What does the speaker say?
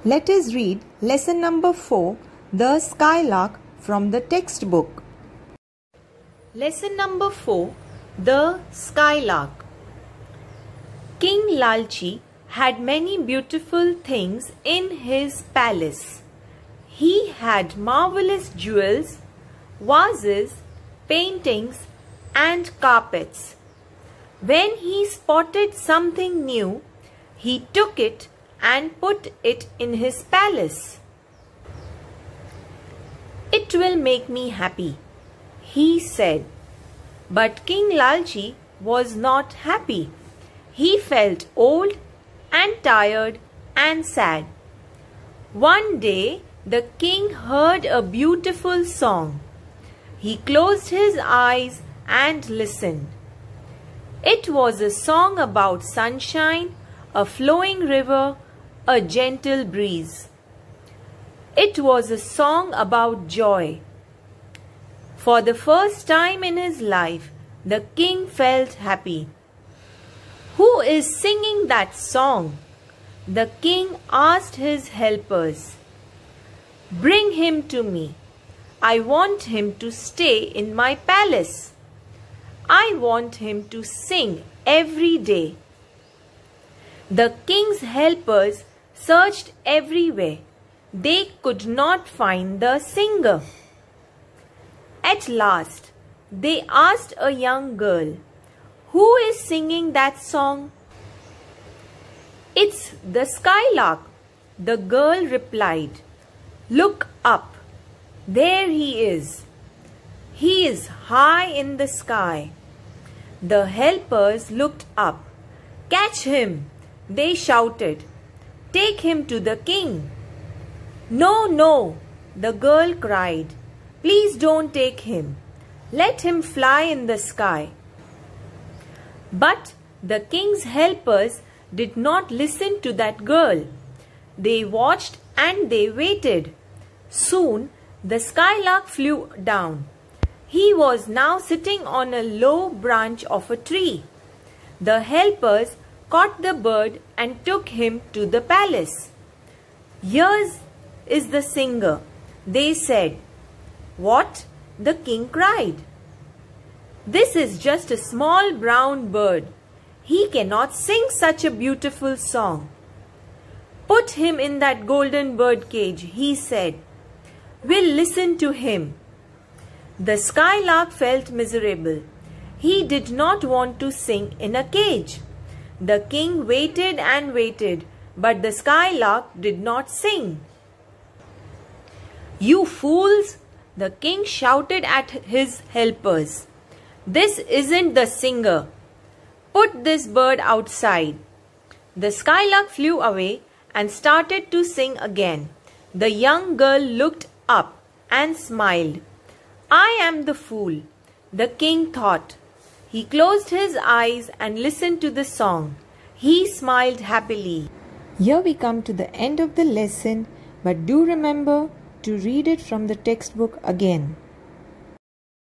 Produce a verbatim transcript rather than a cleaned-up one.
Let us read lesson number four, The Skylark, from the textbook. Lesson number four, The Skylark. King Lalchi had many beautiful things in his palace. He had marvelous jewels, vases, paintings, and carpets. When he spotted something new, he took it and put it in his palace. "It will make me happy," he said. But King Lalchi was not happy. He felt old and tired and sad. One day, the king heard a beautiful song. He closed his eyes and listened. It was a song about sunshine, a flowing river, a gentle breeze. It was a song about joy. For the first time in his life, the king felt happy. "Who is singing that song?" the king asked his helpers. "Bring him to me. I want him to stay in my palace. I want him to sing every day." The king's helpers searched everywhere. They could not find the singer. At last, they asked a young girl, "Who is singing that song?" "It's the skylark," the girl replied. "Look up. There he is. He is high in the sky." The helpers looked up. "Catch him," they shouted. "Take him to the king." "No, no," the girl cried. "Please don't take him. Let him fly in the sky." But the king's helpers did not listen to that girl. They watched and they waited. Soon the skylark flew down. He was now sitting on a low branch of a tree. The helpers caught the bird and took him to the palace. "Here is the singer," they said. "What?" the king cried. "This is just a small brown bird. He cannot sing such a beautiful song." "Put him in that golden bird cage," he said. "We'll listen to him." The skylark felt miserable. He did not want to sing in a cage. The king waited and waited, but the skylark did not sing. "You fools!" the king shouted at his helpers. "This isn't the singer. Put this bird outside." The skylark flew away and started to sing again. The young girl looked up and smiled. "I am the fool," the king thought. He closed his eyes and listened to the song. He smiled happily. Here we come to the end of the lesson, but do remember to read it from the textbook again.